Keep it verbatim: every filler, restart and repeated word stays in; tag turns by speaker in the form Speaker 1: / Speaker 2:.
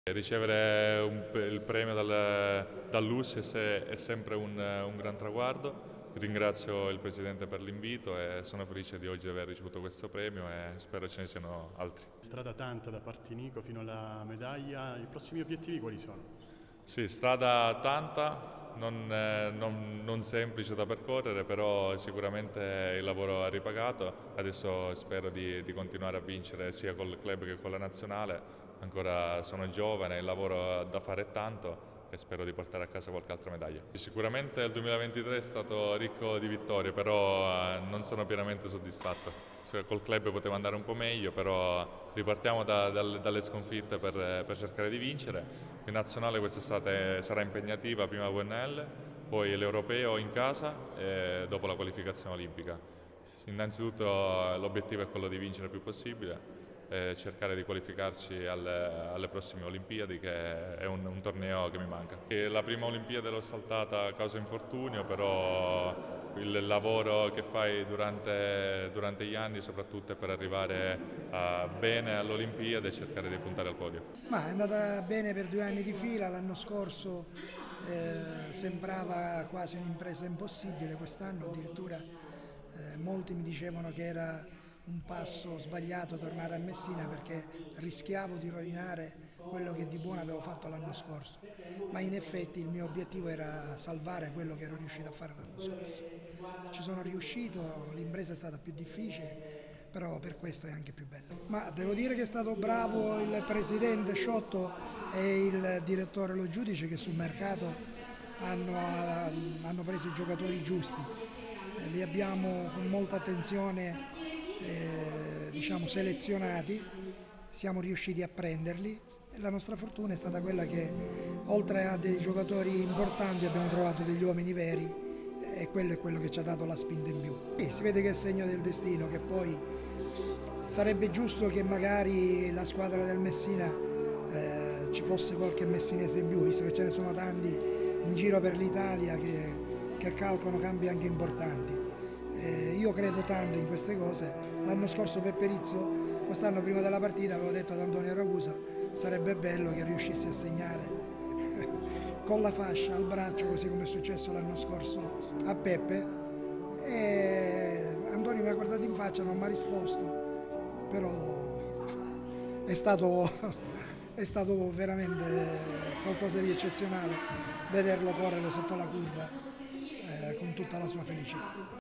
Speaker 1: Ricevere un, il premio dal, dall'U S S è, è sempre un, un gran traguardo. Ringrazio il Presidente per l'invito e sono felice di oggi aver ricevuto questo premio e spero ce ne siano altri.
Speaker 2: Strada tanta da Partinico fino alla medaglia, i prossimi obiettivi quali sono?
Speaker 1: Sì, strada tanta, non, eh, non- non semplice da percorrere, però sicuramente il lavoro ha ripagato. Adesso spero di, di continuare a vincere sia col club che con la nazionale. Ancora sono giovane, il lavoro da fare è tanto e spero di portare a casa qualche altra medaglia. Sicuramente il duemilaventitré è stato ricco di vittorie, però eh, non sono pienamente soddisfatto. Col club poteva andare un po' meglio, però ripartiamo da- dal- dalle sconfitte per, per cercare di vincere. In nazionale quest'estate sarà impegnativa, prima V N L, poi l'Europeo in casa e dopo la qualificazione olimpica. Innanzitutto l'obiettivo è quello di vincere il più possibile e cercare di qualificarci alle, alle prossime Olimpiadi, che è un, un torneo che mi manca. E la prima Olimpiade l'ho saltata a causa infortunio, però il lavoro che fai durante, durante gli anni soprattutto è per arrivare a, bene all'Olimpiade e cercare di puntare al podio.
Speaker 3: Ma è andata bene per due anni di fila, l'anno scorso eh, sembrava quasi un'impresa impossibile, quest'anno addirittura eh, molti mi dicevano che era un passo sbagliato tornare a Messina perché rischiavo di rovinare quello che di buono avevo fatto l'anno scorso, ma in effetti il mio obiettivo era salvare quello che ero riuscito a fare l'anno scorso. Ci sono riuscito, l'impresa è stata più difficile, però per questo è anche più bello. Ma devo dire che è stato bravo il presidente Sciotto e il direttore Lo Giudice, che sul mercato hanno, hanno preso i giocatori giusti. Eh, li abbiamo con molta attenzione eh, diciamo selezionati, siamo riusciti a prenderli e la nostra fortuna è stata quella che oltre a dei giocatori importanti abbiamo trovato degli uomini veri e quello è quello che ci ha dato la spinta in più. E si vede che è segno del destino, che poi sarebbe giusto che magari la squadra del Messina eh, ci fosse qualche messinese in più, visto che ce ne sono tanti in giro per l'Italia che, che calcolano cambi anche importanti. Eh, io credo tanto in queste cose. L'anno scorso Pepperizzo, quest'anno prima della partita, avevo detto ad Antonio Ragusa sarebbe bello che riuscissi a segnare con la fascia al braccio, così come è successo l'anno scorso a Peppe, e Antonio mi ha guardato in faccia, non mi ha risposto, però è stato, è stato veramente qualcosa di eccezionale vederlo correre sotto la curva eh, con tutta la sua felicità.